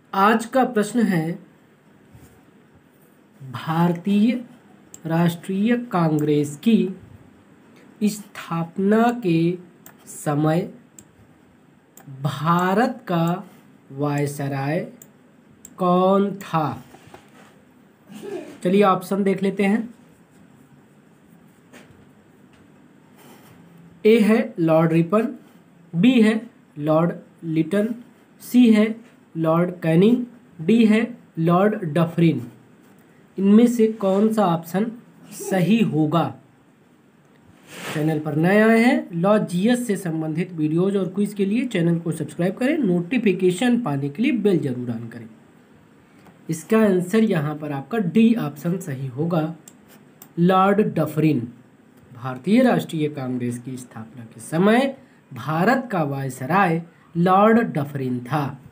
आज का प्रश्न है, भारतीय राष्ट्रीय कांग्रेस की स्थापना के समय भारत का वायसराय कौन था? चलिए ऑप्शन देख लेते हैं। ए है लॉर्ड रिपन, बी है लॉर्ड लिटन, सी है लॉर्ड कैनिंग, डी है लॉर्ड डफरिन। इनमें से कौन सा ऑप्शन सही होगा? चैनल पर नए आए हैं, लॉ जीएस से संबंधित वीडियोज और क्विज के लिए चैनल को सब्सक्राइब करें, नोटिफिकेशन पाने के लिए बेल जरूर ऑन करें। इसका आंसर यहाँ पर आपका डी ऑप्शन सही होगा, लॉर्ड डफरिन। भारतीय राष्ट्रीय कांग्रेस की स्थापना के समय भारत का वायसराय लॉर्ड डफरिन था।